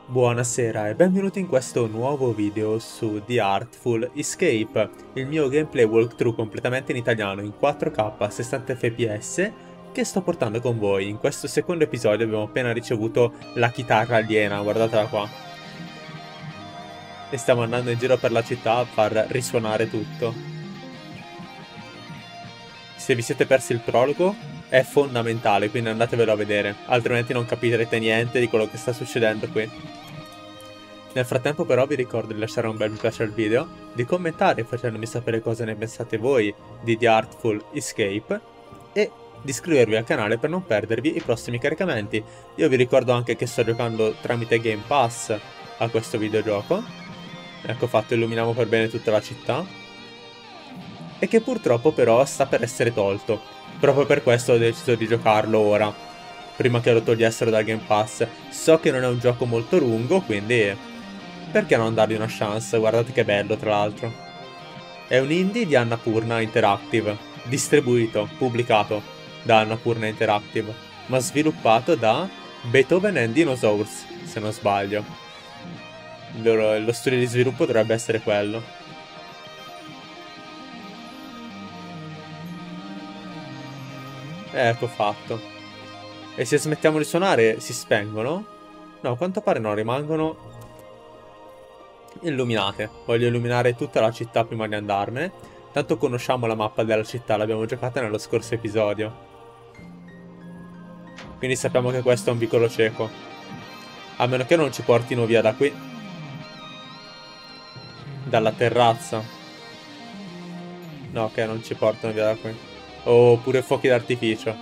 Buonasera e benvenuti in questo nuovo video su The Artful Escape, il mio gameplay walkthrough completamente in italiano in 4K a 60 fps che sto portando con voi. In questo secondo episodio abbiamo appena ricevuto la chitarra aliena, guardatela qua. E stiamo andando in giro per la città a far risuonare tutto. Se vi siete persi il prologo è fondamentale, quindi andatevelo a vedere, altrimenti non capirete niente di quello che sta succedendo qui. Nel frattempo però vi ricordo di lasciare un bel mi piace al video, di commentare facendomi sapere cosa ne pensate voi di The Artful Escape e di iscrivervi al canale per non perdervi i prossimi caricamenti. Io vi ricordo anche che sto giocando tramite Game Pass a questo videogioco. Ecco fatto, illuminiamo per bene tutta la città. E che purtroppo però sta per essere tolto. Proprio per questo ho deciso di giocarlo ora, prima che lo togliessero dal Game Pass. So che non è un gioco molto lungo, quindi perché non dargli una chance? Guardate che bello, tra l'altro. È un indie di Annapurna Interactive, distribuito, pubblicato da Annapurna Interactive, ma sviluppato da Beethoven and Dinosaurs, se non sbaglio. Lo studio di sviluppo dovrebbe essere quello. Ecco fatto. E se smettiamo di suonare si spengono? No, a quanto pare no, rimangono illuminate. Voglio illuminare tutta la città prima di andarmene. Tanto conosciamo la mappa della città, l'abbiamo giocata nello scorso episodio. Quindi sappiamo che questo è un vicolo cieco. A meno che non ci portino via da qui. Dalla terrazza. No, che non ci portano via da qui. Oppure fuochi d'artificio.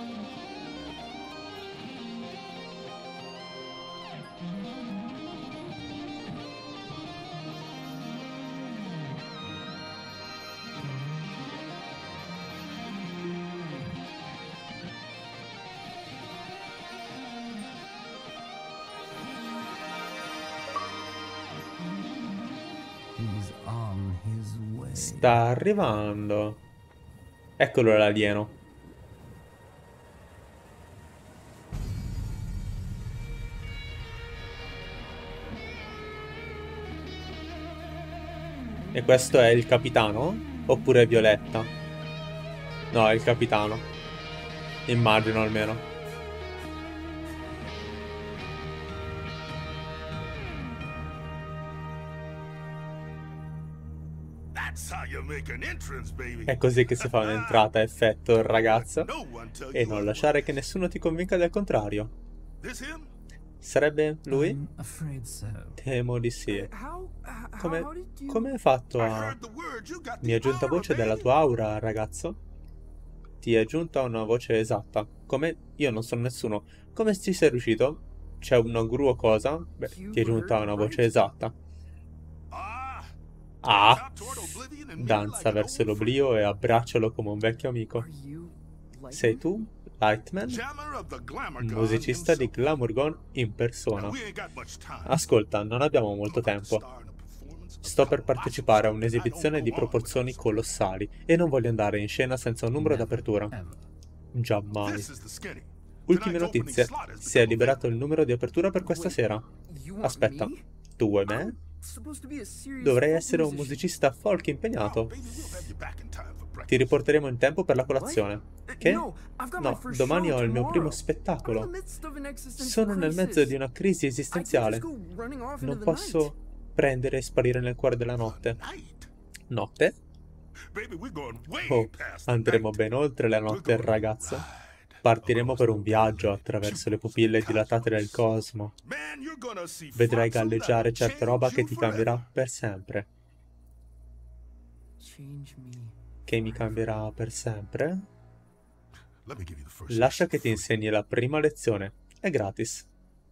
Sta arrivando. Eccolo l'alieno. E questo è il capitano? Oppure Violetta? No, è il capitano. Immagino almeno. È così che si fa un'entrata, effetto ragazzo. E non lasciare che nessuno ti convinca del contrario. Sarebbe lui? Temo di sì. Come hai fatto a... Mi è giunta voce della tua aura, ragazzo? Ti è giunta una voce esatta. Come... Io non sono nessuno. Come ci sei riuscito? C'è un gru o cosa? Beh, ti è giunta una voce esatta. Ah! Danza verso l'oblio e abbraccialo come un vecchio amico. Sei tu, Lightman? Musicista di Glamourgon in persona. Ascolta, non abbiamo molto tempo. Sto per partecipare a un'esibizione di proporzioni colossali e non voglio andare in scena senza un numero d'apertura. Giammai. Ultime notizie. Si è liberato il numero di apertura per questa sera. Aspetta, tu vuoi me? Dovrei essere un musicista folk impegnato. Ti riporteremo in tempo per la colazione. Che? No, domani ho il mio primo spettacolo. Sono nel mezzo di una crisi esistenziale. Non posso prendere e sparire nel cuore della notte. Notte? Oh, andremo ben oltre la notte, ragazzo. Partiremo per un viaggio attraverso le pupille dilatate del cosmo. Vedrai galleggiare certa roba che ti cambierà per sempre. Che mi cambierà per sempre? Lascia che ti insegni la prima lezione. È gratis.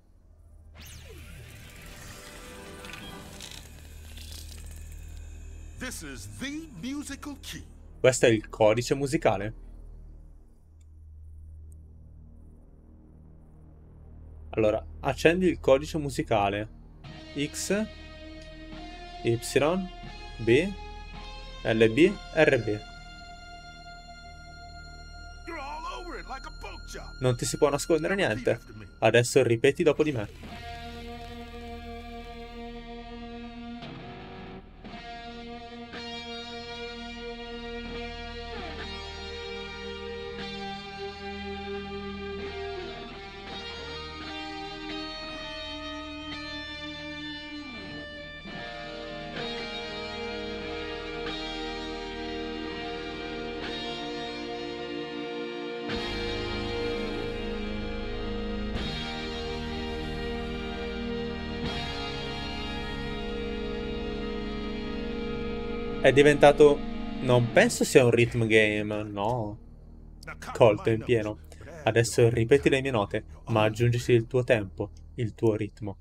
Questo è il codice musicale. Allora, accendi il codice musicale. X, Y, B, LB, RB. Non ti si può nascondere niente. Adesso ripeti dopo di me. È diventato... Non penso sia un rhythm game, no. Colto in pieno. Adesso ripeti le mie note, ma aggiungici il tuo tempo, il tuo ritmo.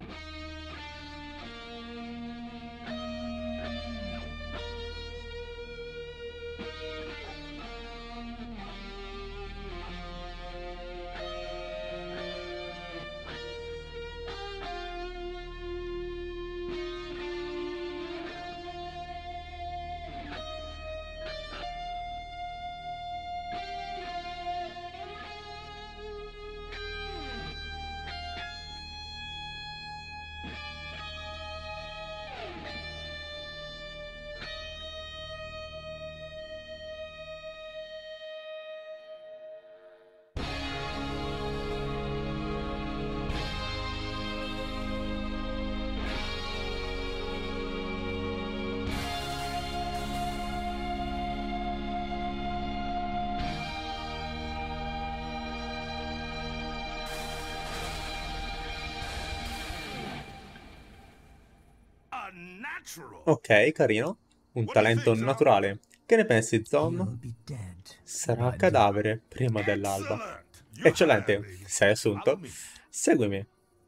Ok, carino. Un talento naturale. Che ne pensi, Zom? Sarà cadavere prima dell'alba. Eccellente, sei assunto. Seguimi.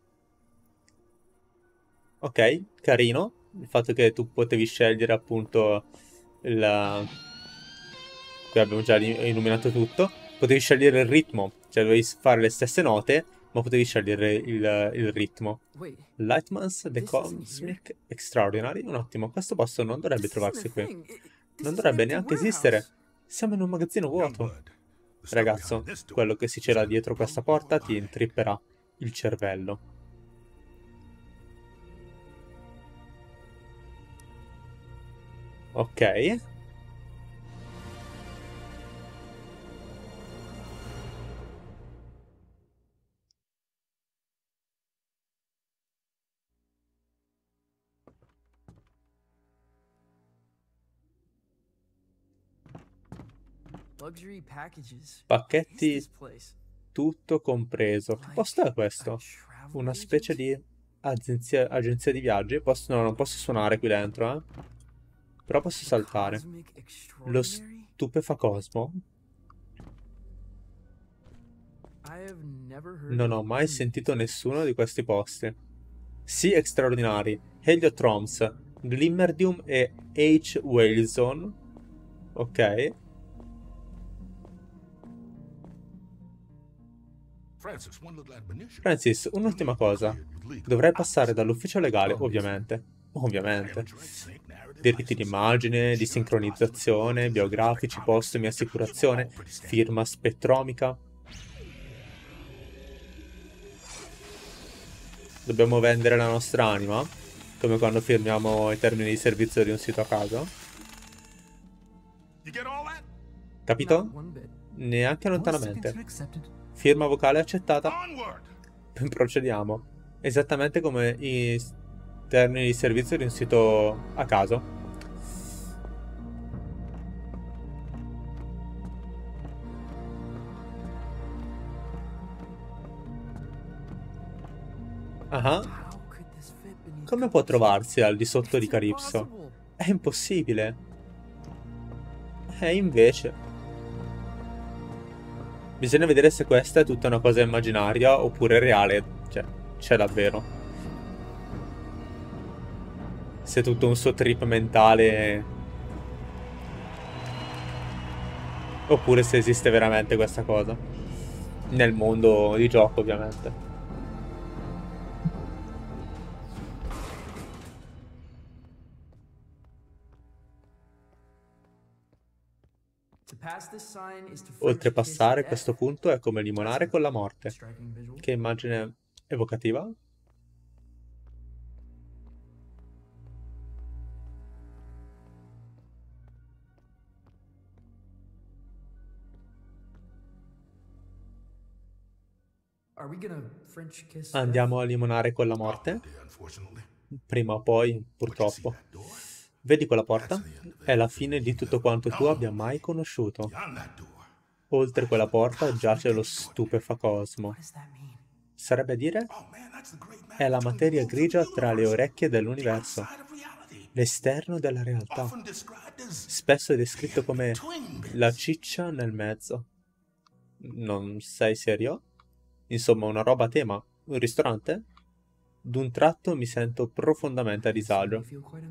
Ok, carino. Il fatto che tu potevi scegliere appunto il... Qui abbiamo già illuminato tutto. Potevi scegliere il ritmo, cioè dovevi fare le stesse note, ma potevi scegliere il ritmo. Lightman's The Cosmic Extraordinary. Un attimo, questo posto non dovrebbe trovarsi qui. Non dovrebbe neanche esistere. Siamo in un magazzino vuoto. Ragazzo, quello che si cela dietro questa porta ti intripperà il cervello. Ok. Pacchetti tutto compreso. Che posto è questo? Una specie di agenzia di viaggi? No, non posso suonare qui dentro, eh. Però posso saltare. Lo stupefacosmo? Non ho mai sentito nessuno di questi posti. Sì, straordinari. Heliotroms, Glimmerdium e H. Wilson. Ok. Francis, un'ultima cosa. Dovrei passare dall'ufficio legale, ovviamente. Ovviamente. Diritti d'immagine, di sincronizzazione, biografici, postumi, assicurazione, firma spettromica. Dobbiamo vendere la nostra anima? Come quando firmiamo i termini di servizio di un sito a caso? Capito? Neanche lontanamente. Firma vocale accettata. Procediamo. Esattamente come i termini di servizio di un sito a caso. Ah. Come può trovarsi al di sotto di Calypso? È impossibile. E invece... Bisogna vedere se questa è tutta una cosa immaginaria oppure reale. Cioè, c'è davvero. Se è tutto un suo trip mentale... Oppure se esiste veramente questa cosa. Nel mondo di gioco, ovviamente. Oltrepassare questo punto è come limonare con la morte. Che immagine evocativa. Andiamo a limonare con la morte? Prima o poi, purtroppo. Vedi quella porta? È la fine di tutto quanto tu abbia mai conosciuto. Oltre quella porta giace lo stupefacosmo. Sarebbe dire? È la materia grigia tra le orecchie dell'universo. L'esterno della realtà. Spesso è descritto come la ciccia nel mezzo. Non sei serio? Insomma, una roba a tema? Un ristorante? D'un tratto mi sento profondamente a disagio.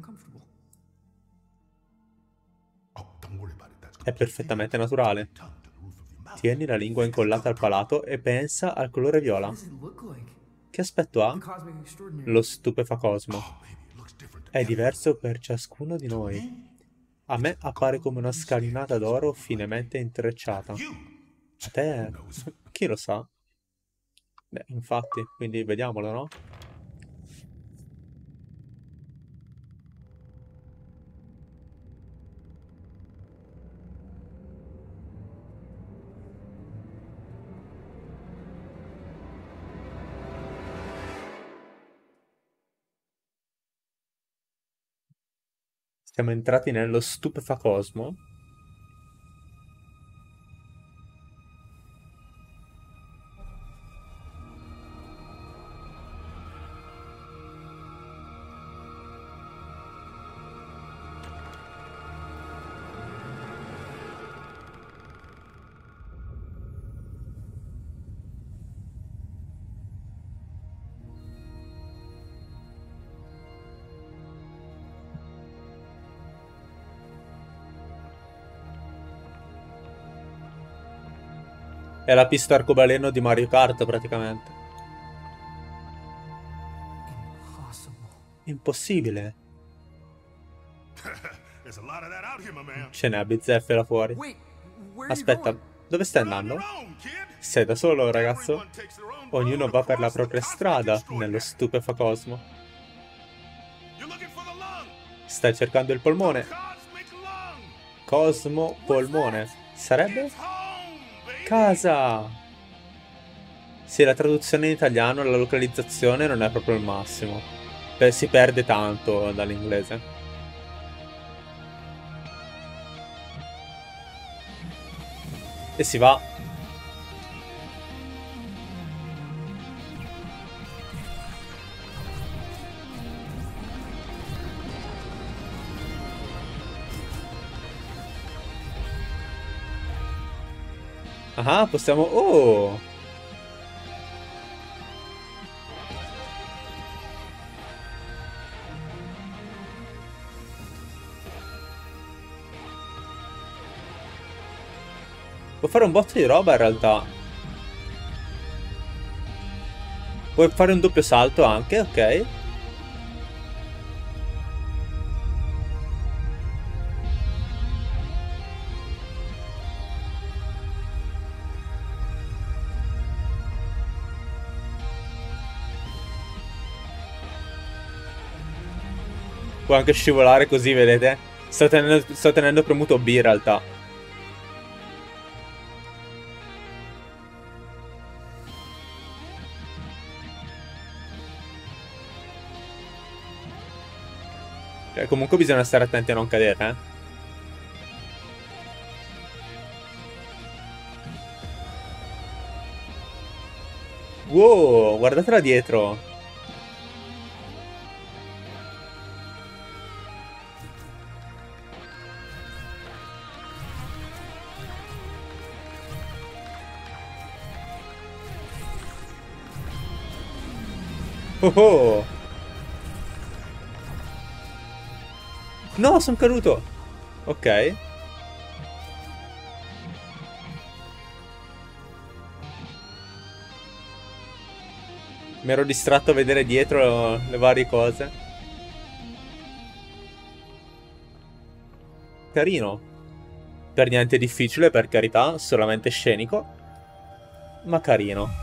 È perfettamente naturale. Tieni la lingua incollata al palato e pensa al colore viola. Che aspetto ha? Lo stupefacosmo. È diverso per ciascuno di noi. A me appare come una scalinata d'oro finemente intrecciata. A te? Chi lo sa? Beh, infatti, quindi vediamolo, no? Siamo entrati nello stupefacosmo. È la pista arcobaleno di Mario Kart, praticamente. Impossibile. Ce n'è a bizzeffe là fuori. Aspetta, dove stai andando? Sei da solo, ragazzo? Ognuno va per la propria strada nello stupefacosmo. Stai cercando il polmone? Cosmo polmone. Sarebbe? Casa! Sì, la traduzione in italiano, la localizzazione non è proprio il massimo. Si perde tanto dall'inglese. E si va. Ah, possiamo... Oh! Può fare un botto di roba in realtà. Puoi fare un doppio salto anche, ok. Può anche scivolare così, vedete? Sto tenendo premuto B in realtà. Comunque bisogna stare attenti a non cadere, eh. Wow, guardatela dietro. Oh oh. No, sono caduto. Ok. Mi ero distratto a vedere dietro le varie cose. Carino. Per niente difficile, per carità, solamente scenico. Ma carino.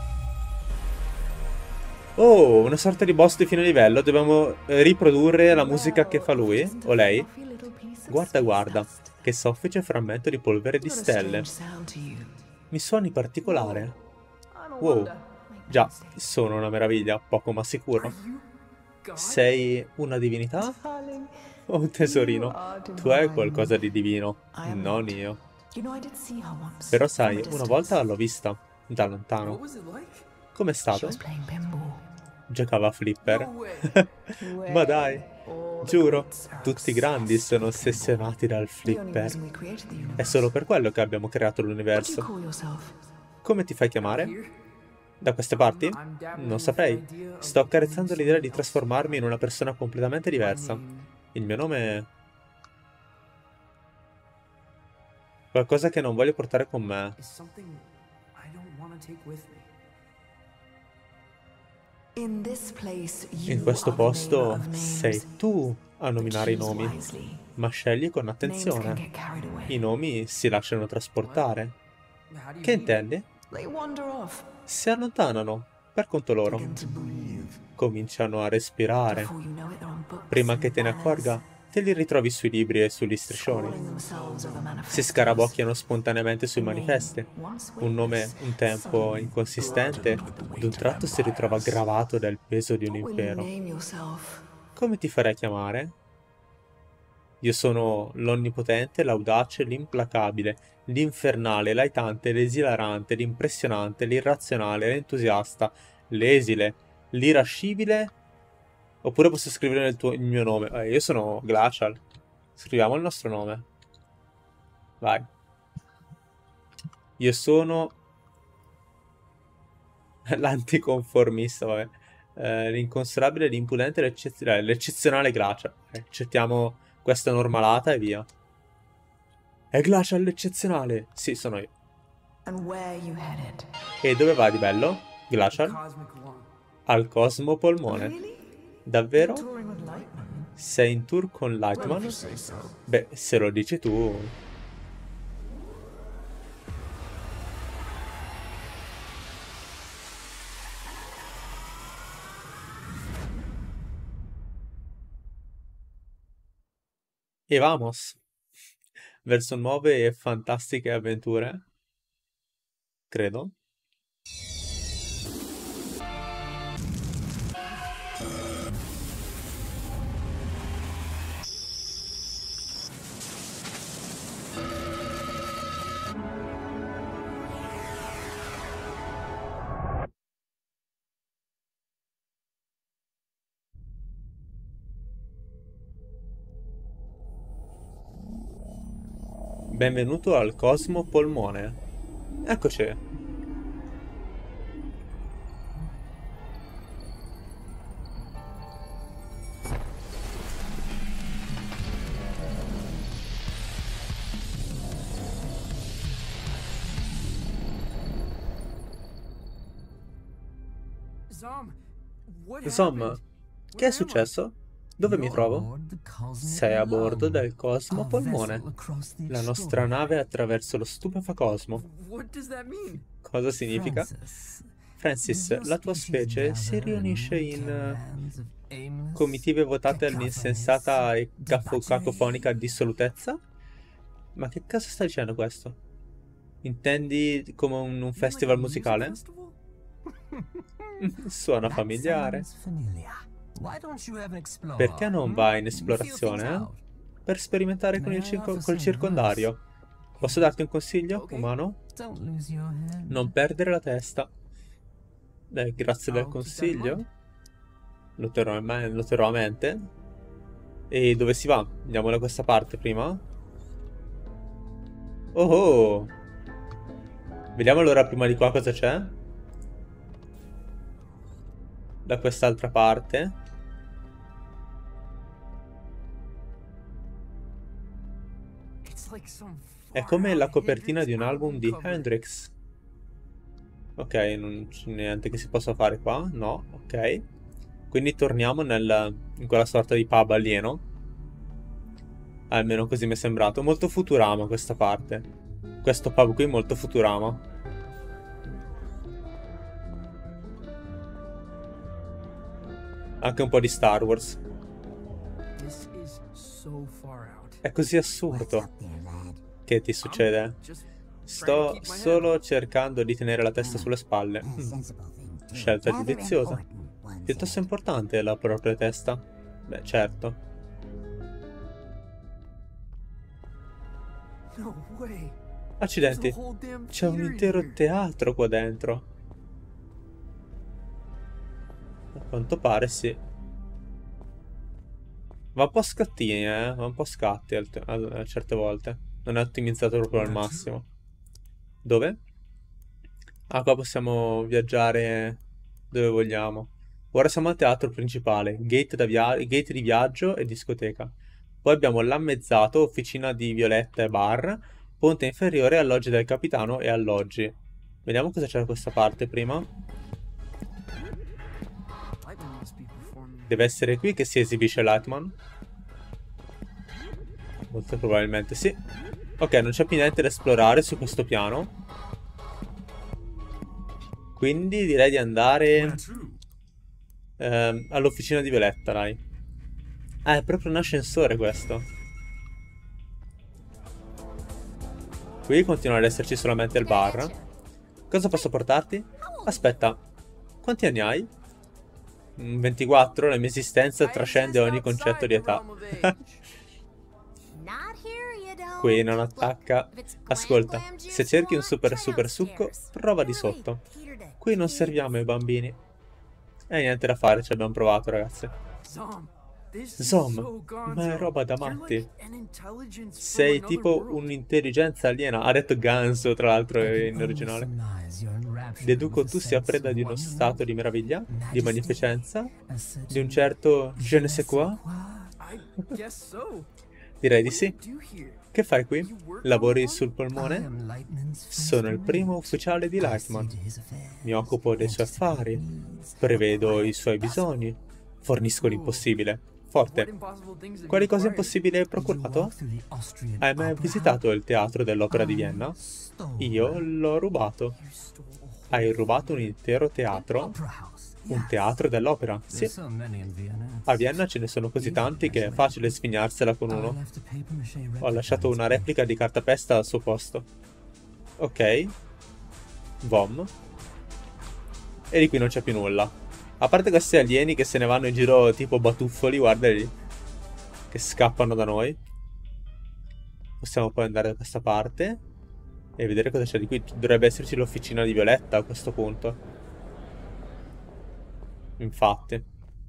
Oh, una sorta di boss di fine livello. Dobbiamo riprodurre la musica che fa lui o lei. Guarda, guarda, che soffice frammento di polvere di stelle. Mi suoni particolare. Wow. Già, sono una meraviglia, poco ma sicuro. Sei una divinità? O un tesorino? Tu hai qualcosa di divino, non io. Però sai, una volta l'ho vista, da lontano. Com'è stato? Giocava a flipper. Ma dai. Giuro, tutti i grandi sono ossessionati dal flipper. È solo per quello che abbiamo creato l'universo. Come ti fai chiamare? Da queste parti? Non saprei. Sto accarezzando l'idea di trasformarmi in una persona completamente diversa. Il mio nome è... qualcosa che non voglio portare con me. In questo posto sei tu a nominare i nomi, ma scegli con attenzione. I nomi si lasciano trasportare. Che intendi? Si allontanano, per conto loro. Cominciano a respirare. Prima che te ne accorga, te li ritrovi sui libri e sugli striscioni. Si scarabocchiano spontaneamente sui manifesti. Un nome un tempo inconsistente, d'un tratto si ritrova gravato dal peso di un impero. Come ti farei chiamare? Io sono l'onnipotente, l'audace, l'implacabile, l'infernale, l'aitante, l'esilarante, l'impressionante, l'irrazionale, l'entusiasta, l'esile, l'irascibile. Oppure posso scrivere il mio nome. Io sono Glacial. Scriviamo il nostro nome. Vai. Io sono l'anticonformista, vabbè. L'inconsolabile, l'impudente, l'eccezionale Glacial. Accettiamo questa normalata e via. È Glacial l'eccezionale? Sì, sono io. E dove vai di bello, Glacial? Al Cosmo Polmone. Davvero? Sei in tour con Lightman? Beh, se lo dici tu... E vamos! Verso nuove e fantastiche avventure? Credo. Benvenuto al Cosmo Polmone. Eccoci. Zom, che è successo? Dove mi trovo? Sei a bordo del Cosmo Polmone, la nostra nave attraverso lo stupefacosmo. Cosa significa? Francis, la tua specie si riunisce in comitive votate all'insensata e cacofonica dissolutezza? Ma che cosa stai dicendo questo? Intendi come un festival musicale? Suona familiare. Perché non vai in esplorazione, eh? Per sperimentare con col circondario. Posso darti un consiglio, umano? Non perdere la testa. Beh, grazie del consiglio. Lo terrò a mente. E dove si va? Andiamo da questa parte prima? Oh oh! Vediamo allora prima di qua cosa c'è. Da quest'altra parte. È come la copertina di un album di Hendrix. Ok, non c'è niente che si possa fare qua. No, ok. Quindi torniamo in quella sorta di pub alieno. Almeno così mi è sembrato. Molto Futurama questa parte. Questo pub qui molto Futurama. Anche un po' di Star Wars. È così assurdo. Che ti succede? Sto solo cercando di tenere la testa sulle spalle. Scelta giudiziosa. Piuttosto importante la propria testa. Beh, certo. Accidenti. C'è un intero teatro qua dentro. A quanto pare sì. Va un po' scattini, va un po' scatti a certe volte. Non è ottimizzato proprio al massimo. Dove? Ah, qua possiamo viaggiare dove vogliamo. Ora siamo al teatro principale, gate di viaggio e discoteca. Poi abbiamo l'ammezzato, officina di Violetta e bar, ponte inferiore, alloggi del capitano e alloggi. Vediamo cosa c'è da questa parte prima. Deve essere qui che si esibisce Lightman. Molto probabilmente sì. Ok, non c'è più niente da esplorare su questo piano. Quindi direi di andare all'officina di Violetta, dai. Ah, è proprio un ascensore questo. Qui continua ad esserci solamente il bar. Cosa posso portarti? Aspetta, quanti anni hai? 24, la mia esistenza trascende ogni concetto di età. Qui non attacca. Ascolta, se cerchi un super succo, prova di sotto. Qui non serviamo ai bambini. E niente da fare, ci abbiamo provato, ragazzi. Zom, ma è roba da matti. Sei tipo un'intelligenza aliena. Ha detto Ganso, tra l'altro, in originale. Deduco tu sia preda di uno stato di meraviglia, di magnificenza, di un certo je ne sais quoi? Direi di sì. Che fai qui? Lavori sul polmone? Sono il primo ufficiale di Lightman. Mi occupo dei suoi affari. Prevedo i suoi bisogni. Fornisco l'impossibile. Forte. Quali cose impossibili hai procurato? Hai mai visitato il teatro dell'Opera di Vienna? Io l'ho rubato. Hai rubato un intero teatro? Un teatro dell'opera? Sì. A Vienna ce ne sono così tanti che è facile sfignarsela con uno. Ho lasciato una replica di cartapesta al suo posto. Ok. Vom. E di qui non c'è più nulla. A parte questi alieni che se ne vanno in giro tipo batuffoli, guardali. Che scappano da noi. Possiamo poi andare da questa parte e vedere cosa c'è di qui. Dovrebbe esserci l'officina di Violetta a questo punto. Infatti.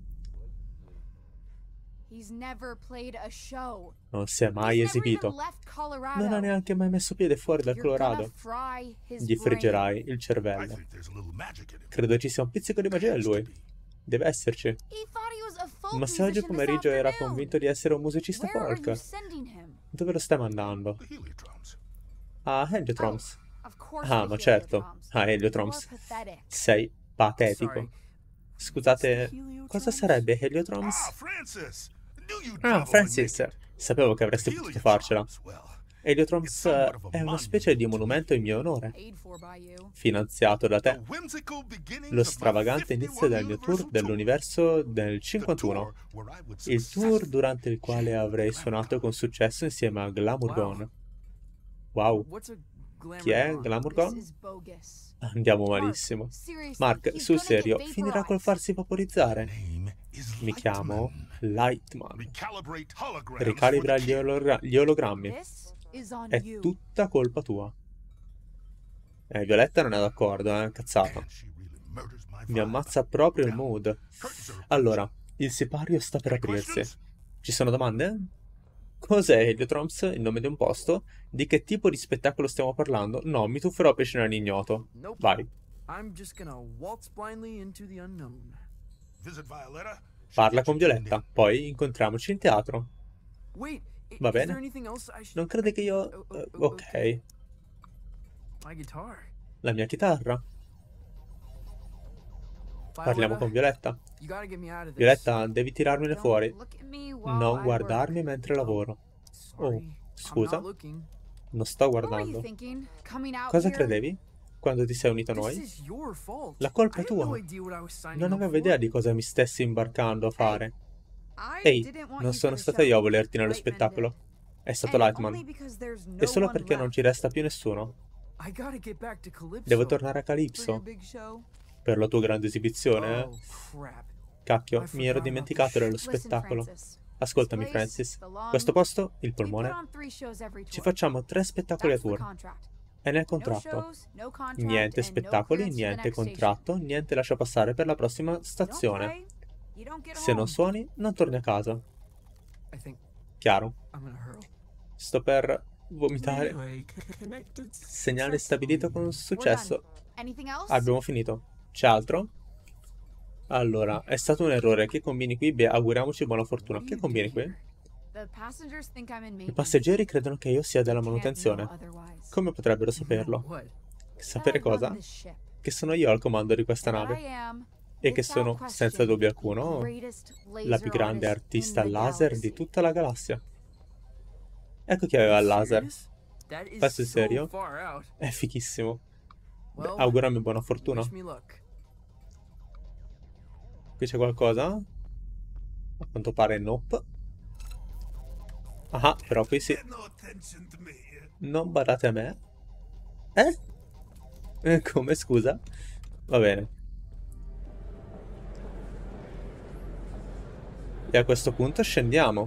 Non si è mai esibito. Non ha neanche mai messo piede fuori dal Colorado. Gli friggerai il cervello. Credo ci sia un pizzico di magia in lui. Deve esserci. Ma se oggi pomeriggio era convinto di essere un musicista folk, dove lo stai mandando? A Heliotroms. Ah, ma certo. A Heliotroms. Sei patetico. Scusate, cosa sarebbe Heliotroms? Ah, Francis. Sapevo che avresti potuto farcela. Heliotroms è una specie di monumento in mio onore, finanziato da te. Lo stravagante inizio del mio tour dell'universo del 51. Il tour durante il quale avrei suonato con successo insieme a Glamurgon. Wow. Chi è Glamurgon? Andiamo malissimo. Mark, sul serio, finirà col farsi vaporizzare. Mi chiamo Lightman. Ricalibra gli ologrammi. È tutta colpa tua. Violetta non è d'accordo, cazzata. Mi ammazza proprio il mood. Allora, il sipario sta per aprirsi. Ci sono domande? Cos'è Heliotroms, il nome di un posto? Di che tipo di spettacolo stiamo parlando? No, mi tufferò a pesce nell'ignoto. Vai. Parla con Violetta, poi incontriamoci in teatro. Va bene? Non credi che io... ok. La mia chitarra. Parliamo con Violetta. Violetta, devi tirarmene fuori. Non guardarmi mentre lavoro. Oh, scusa? Non sto guardando. Cosa credevi quando ti sei unito a noi? La colpa è tua. Non avevo idea di cosa mi stessi imbarcando a fare. Ehi, non sono stata io a volerti nello spettacolo. È stato Lightman. E solo perché non ci resta più nessuno. Devo tornare a Calypso. Per la tua grande esibizione, Cacchio, mi ero dimenticato dello spettacolo. Ascoltami, Francis. Questo posto, il polmone, ci facciamo 3 spettacoli a tour. È nel contratto. Niente spettacoli, niente contratto, niente lascia passare per la prossima stazione. Se non suoni, non torni a casa. Chiaro. Sto per vomitare. Segnale stabilito con successo. Abbiamo finito. C'è altro? Allora, è stato un errore. Che combini qui? Beh, auguriamoci buona fortuna. Che combini qui? I passeggeri credono che io sia della manutenzione. Come potrebbero saperlo? Sapere cosa? Che sono io al comando di questa nave. E che sono, senza dubbio alcuno, la più grande artista laser di tutta la galassia. Ecco chi aveva il laser. Questo è serio? È fighissimo. Beh, augurami buona fortuna. Qui c'è qualcosa? A quanto pare nope. Ah, però qui sì. Non badate a me. Come, scusa? Va bene. E a questo punto scendiamo.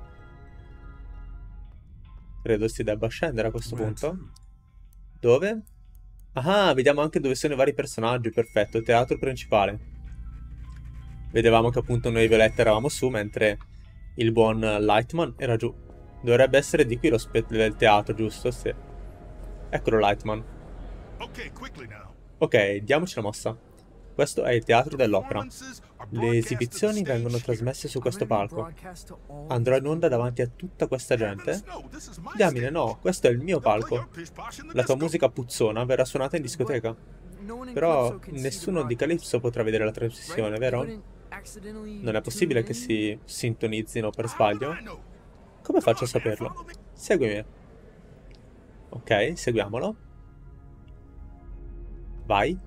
Credo si debba scendere a questo punto. Dove? Ah, vediamo anche dove sono i vari personaggi. Perfetto, teatro principale. Vedevamo che appunto noi Violetta eravamo su, mentre il buon Lightman era giù. Dovrebbe essere di qui lo del teatro, giusto? Sì. Eccolo Lightman. Ok, diamoci la mossa. Questo è il teatro dell'opera. Le esibizioni vengono trasmesse su questo palco. Andrò in onda davanti a tutta questa gente? Diamine, no, questo è il mio palco. La tua musica puzzona verrà suonata in discoteca. Però nessuno di Calypso potrà vedere la trasmissione, vero? Non è possibile che si sintonizzino per sbaglio? Come faccio a saperlo? Seguimi. Ok, seguiamolo. Vai.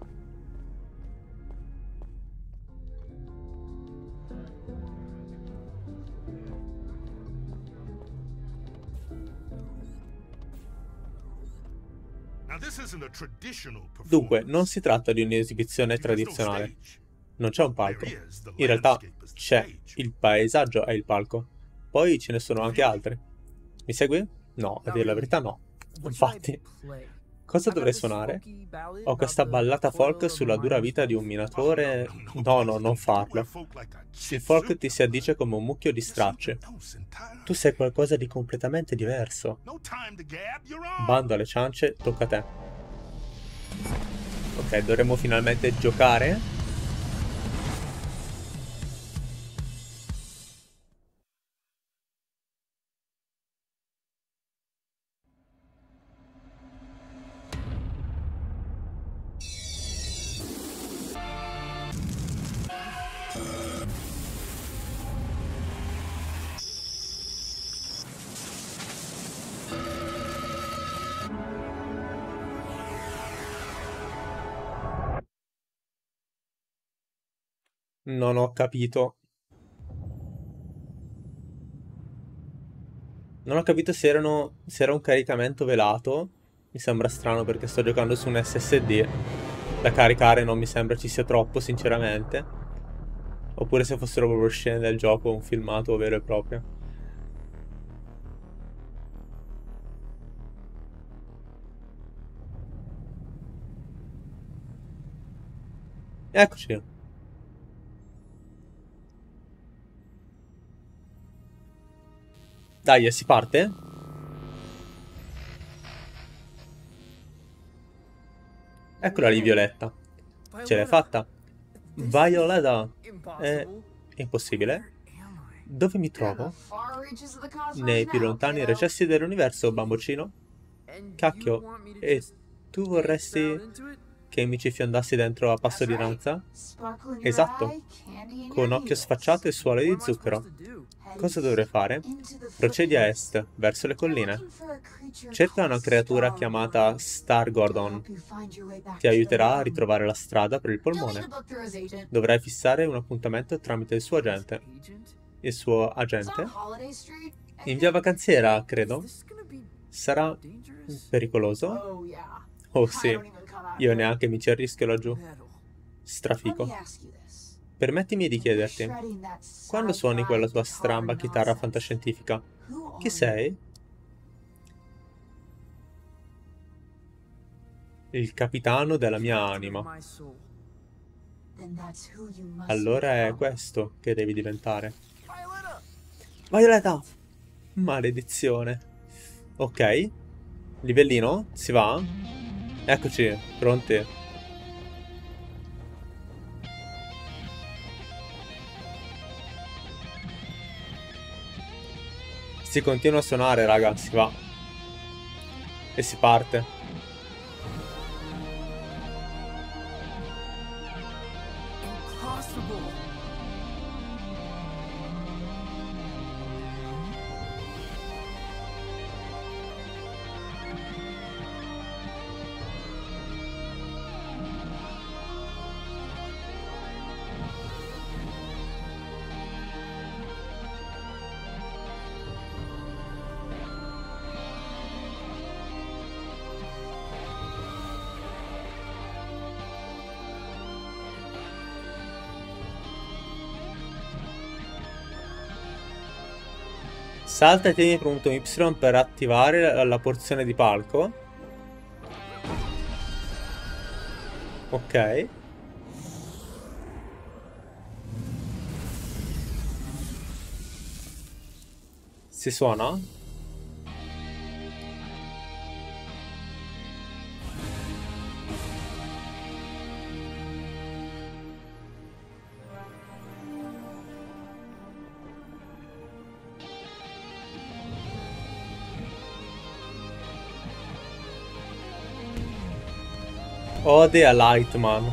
Dunque, non si tratta di un'esibizione tradizionale. Non c'è un palco. In realtà c'è. Il paesaggio è il palco. Poi ce ne sono anche altri. Mi segui? No, a dire la verità no. Infatti, cosa dovrei suonare? Ho questa ballata folk sulla dura vita di un minatore... No, non farlo. Il folk ti si addice come un mucchio di stracce. Tu sei qualcosa di completamente diverso. Bando alle ciance, tocca a te. Ok, dovremmo finalmente giocare. Non ho capito. Non ho capito se era un caricamento velato. Mi sembra strano perché sto giocando su un SSD. Da caricare non mi sembra ci sia troppo, sinceramente. Oppure se fossero proprio scene del gioco o un filmato vero e proprio. Eccoci. Dai, si parte? Eccola lì, Violetta. Ce l'hai fatta? Violetta! È impossibile? Dove mi trovo? Nei più lontani recessi dell'universo, bamboncino? Cacchio, e tu vorresti che mi ci fiondassi dentro a passo di danza? Esatto, con occhio sfacciato e suole di zucchero. Cosa dovrei fare? Procedi a est, verso le colline. Cerca una creatura chiamata Star Gordon. Ti aiuterà a ritrovare la strada per il polmone. Dovrai fissare un appuntamento tramite il suo agente. Il suo agente? In via vacanziera, credo. Sarà pericoloso? Oh sì, io neanche mi ci arrischio laggiù. Strafico. Permettimi di chiederti, quando suoni quella tua stramba chitarra fantascientifica, chi sei? Il capitano della mia anima. Allora è questo che devi diventare. Violeta! Maledizione. Ok. Livellino? Si va? Eccoci, pronti. Si continua a suonare, raga, si va. E si parte. Salta e tieni premuto Y per attivare la porzione di palco. Ok. Si suona? Ode a Lightman.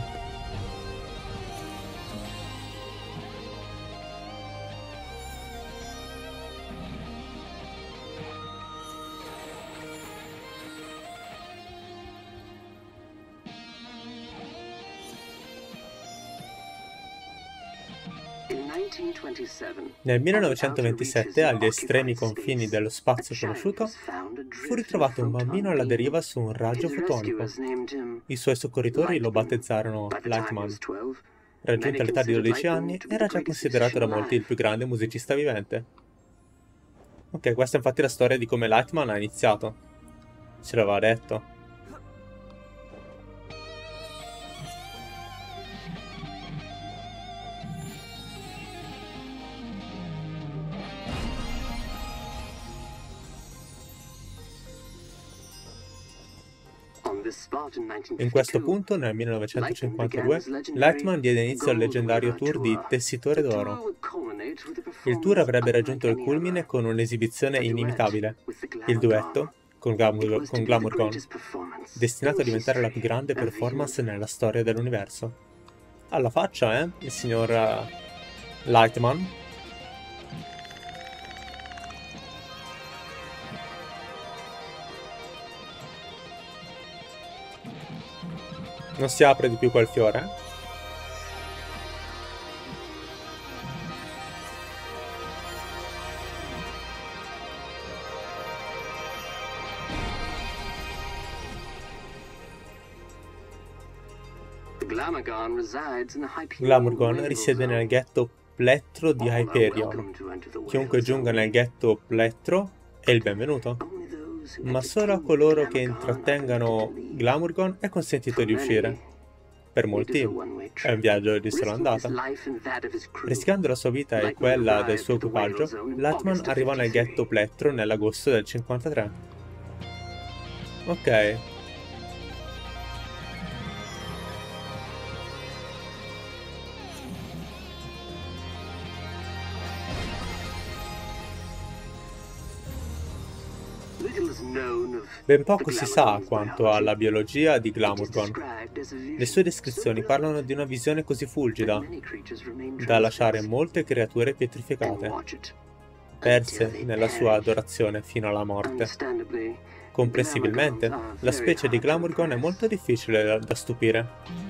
Nel 1927, agli estremi confini dello spazio conosciuto, fu ritrovato un bambino alla deriva su un raggio fotonico. I suoi soccorritori lo battezzarono Lightman. Raggiunta l'età di 12 anni, era già considerato da molti il più grande musicista vivente. Ok, questa è infatti la storia di come Lightman ha iniziato. Ce l'aveva detto. In questo punto, nel 1952, Lightman diede inizio al leggendario tour di Tessitore d'Oro. Il tour avrebbe raggiunto il culmine con un'esibizione inimitabile, il duetto con Glamour Gone, destinato a diventare la più grande performance nella storia dell'universo. Alla faccia, il signor Lightman. Non si apre di più quel fiore? Glamourgon risiede nel ghetto plettro di Hyperion. Chiunque giunga nel ghetto plettro è il benvenuto. Ma solo a coloro che intrattengano Glamourgon è consentito di uscire. Per molti è un viaggio di sola andata. Rischiando la sua vita e quella del suo equipaggio, Lightman arrivò nel ghetto plettro nell'agosto del 53. Ok. Ben poco si sa quanto alla biologia di Glamourgon. Le sue descrizioni parlano di una visione così fulgida da lasciare molte creature pietrificate, perse nella sua adorazione fino alla morte. Comprensibilmente, la specie di Glamourgon è molto difficile da stupire.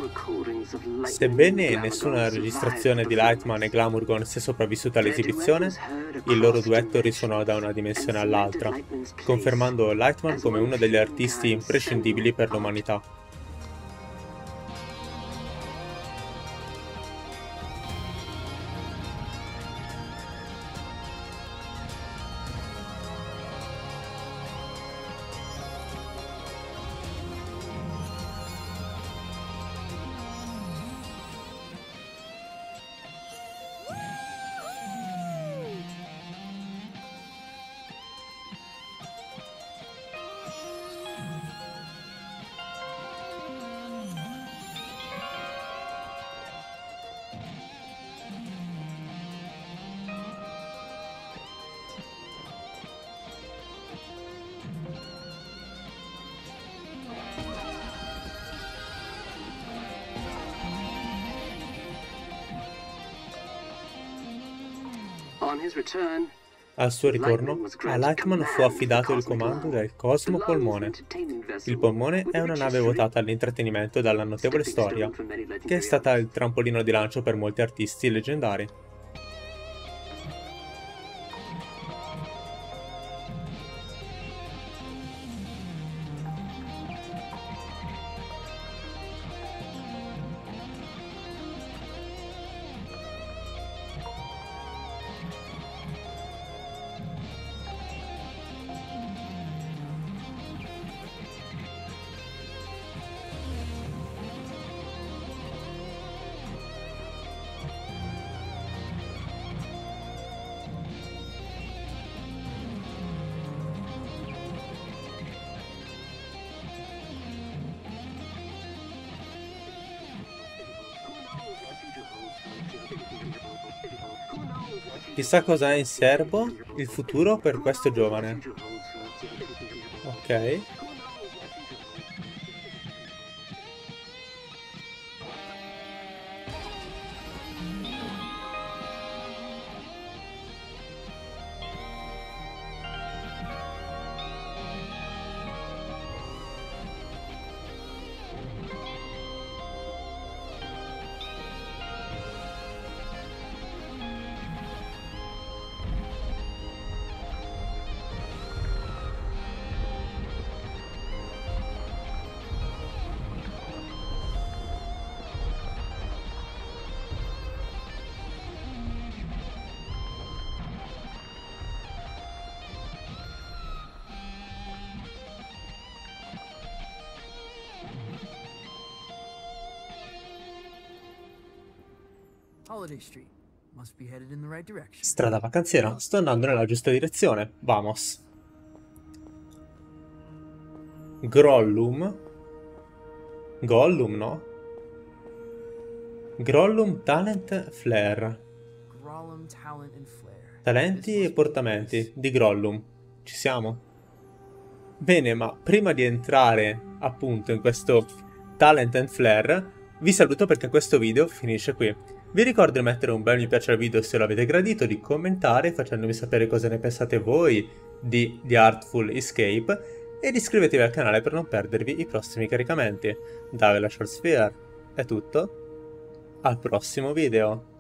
Sebbene nessuna registrazione di Lightman e Glamurgon sia sopravvissuta all'esibizione, il loro duetto risuonò da una dimensione all'altra, confermando Lightman come uno degli artisti imprescindibili per l'umanità. Al suo ritorno, a Lightman fu affidato il comando del Cosmo Polmone. Il Polmone è una nave votata all'intrattenimento dalla notevole storia, che è stata il trampolino di lancio per molti artisti leggendari. Chissà cos'ha in serbo il futuro per questo giovane. Ok. Strada vacanziera, sto andando nella giusta direzione. Vamos. Grollum? Gollum, no? Grollum Talent Flare. Talenti e portamenti di Grollum. Ci siamo? Bene, ma prima di entrare appunto in questo Talent and Flare, vi saluto perché questo video finisce qui. Vi ricordo di mettere un bel mi piace al video se lo avete gradito, di commentare facendomi sapere cosa ne pensate voi di The Artful Escape e di iscrivetevi al canale per non perdervi i prossimi caricamenti. Da Short Sphere è tutto, al prossimo video!